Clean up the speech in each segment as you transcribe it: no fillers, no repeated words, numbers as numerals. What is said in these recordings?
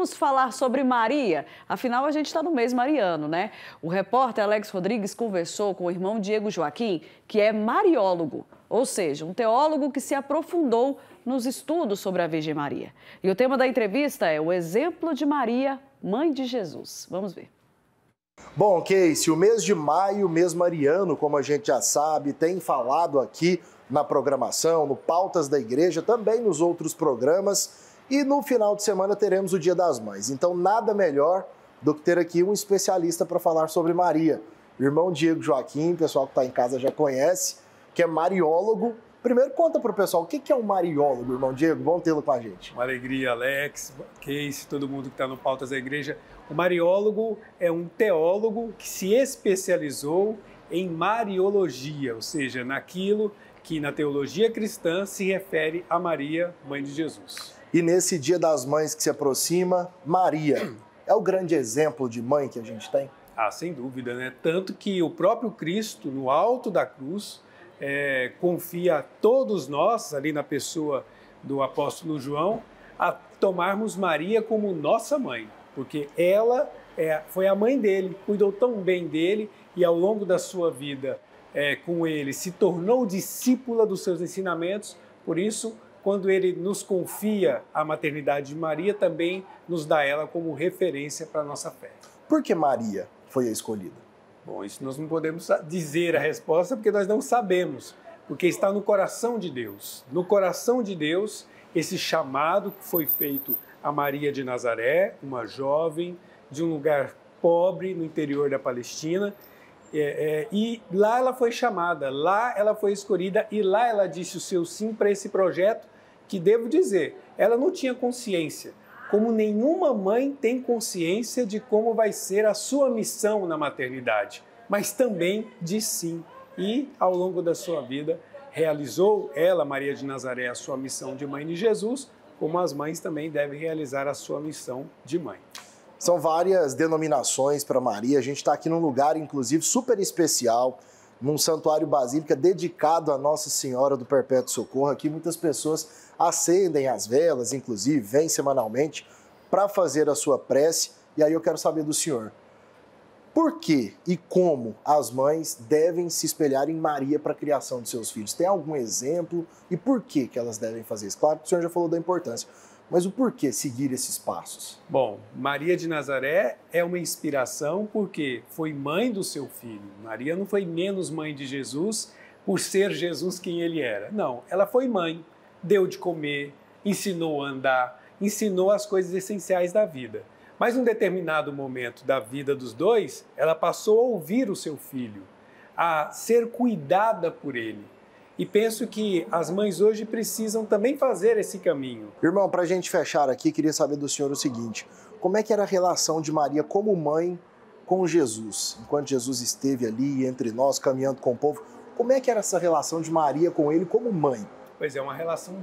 vamos falar sobre Maria. Afinal, a gente está no mês mariano, né? O repórter Alex Rodrigues conversou com o irmão Diego Joaquim, que é mariólogo, ou seja, um teólogo que se aprofundou nos estudos sobre a Virgem Maria. E o tema da entrevista é o exemplo de Maria, mãe de Jesus. Vamos ver. Bom, Casey, o mês de maio, mês mariano, como a gente já sabe, tem falado aqui na programação, no Pautas da Igreja, também nos outros programas. E no final de semana teremos o Dia das Mães. Então, nada melhor do que ter aqui um especialista para falar sobre Maria. O irmão Diego Joaquim, o pessoal que está em casa já conhece, que é mariólogo. Primeiro, conta para o pessoal, o que é um mariólogo, irmão Diego? Bom tê-lo com a gente. Uma alegria, Alex, Casey, todo mundo que está no Pautas da Igreja. O mariólogo é um teólogo que se especializou em mariologia, ou seja, naquilo que na teologia cristã se refere a Maria, mãe de Jesus. E nesse Dia das Mães que se aproxima, Maria é o grande exemplo de mãe que a gente tem? Ah, sem dúvida, né? Tanto que o próprio Cristo, no alto da cruz, confia a todos nós, ali na pessoa do apóstolo João, a tomarmos Maria como nossa mãe, porque ela foi a mãe dele, cuidou tão bem dele e ao longo da sua vida com ele se tornou discípula dos seus ensinamentos. Por isso, quando ele nos confia a maternidade de Maria, também nos dá ela como referência para a nossa fé. Por que Maria foi a escolhida? Bom, isso nós não podemos dizer a resposta porque nós não sabemos, porque está no coração de Deus. No coração de Deus, esse chamado que foi feito a Maria de Nazaré, uma jovem de um lugar pobre no interior da Palestina, e lá ela foi chamada, lá ela foi escolhida e lá ela disse o seu sim para esse projeto que, devo dizer, ela não tinha consciência, como nenhuma mãe tem consciência de como vai ser a sua missão na maternidade, mas também diz sim. E, ao longo da sua vida, realizou ela, Maria de Nazaré, a sua missão de mãe de Jesus, como as mães também devem realizar a sua missão de mãe. São várias denominações para Maria. A gente está aqui num lugar, inclusive, super especial, num santuário basílica dedicado a Nossa Senhora do Perpétuo Socorro. Aqui muitas pessoas acendem as velas, inclusive, vêm semanalmente para fazer a sua prece. E aí eu quero saber do senhor, por que e como as mães devem se espelhar em Maria para a criação de seus filhos? Tem algum exemplo e por que elas devem fazer isso? Claro que o senhor já falou da importância, mas o porquê seguir esses passos? Bom, Maria de Nazaré é uma inspiração porque foi mãe do seu filho. Maria não foi menos mãe de Jesus por ser Jesus quem ele era. Não, ela foi mãe, deu de comer, ensinou a andar, ensinou as coisas essenciais da vida. Mas num determinado momento da vida dos dois, ela passou a ouvir o seu filho, a ser cuidada por ele. E penso que as mães hoje precisam também fazer esse caminho. Irmão, para a gente fechar aqui, queria saber do senhor o seguinte, como é que era a relação de Maria como mãe com Jesus? Enquanto Jesus esteve ali entre nós, caminhando com o povo, como é que era essa relação de Maria com ele como mãe? Pois é, uma relação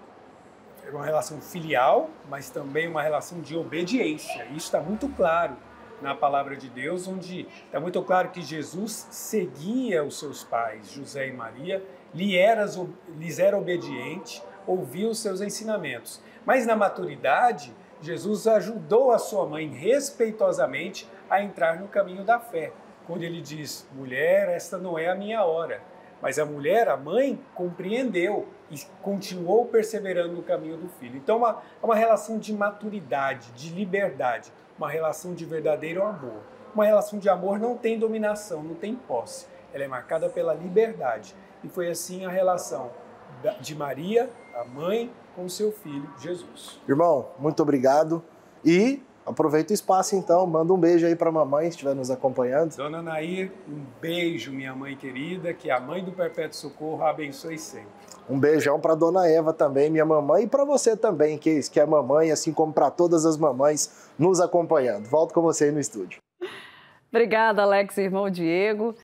filial, mas também uma relação de obediência. Isso está muito claro na palavra de Deus, onde está muito claro que Jesus seguia os seus pais, José e Maria, lhes era obediente, ouvia os seus ensinamentos. Mas na maturidade, Jesus ajudou a sua mãe respeitosamente a entrar no caminho da fé, quando ele diz: mulher, esta não é a minha hora. Mas a mulher, a mãe, compreendeu e continuou perseverando no caminho do filho. Então, é uma relação de maturidade, de liberdade, uma relação de verdadeiro amor. Uma relação de amor não tem dominação, não tem posse. Ela é marcada pela liberdade. E foi assim a relação de Maria, a mãe, com seu filho, Jesus. Irmão, muito obrigado. E aproveita o espaço então, manda um beijo aí para a mamãe, se estiver nos acompanhando. Dona Nair, um beijo, minha mãe querida, que a mãe do Perpétuo Socorro a abençoe sempre. Um beijão para Dona Eva também, minha mamãe, e para você também, que é mamãe, assim como para todas as mamães nos acompanhando. Volto com você aí no estúdio. Obrigada, Alex, irmão Diego.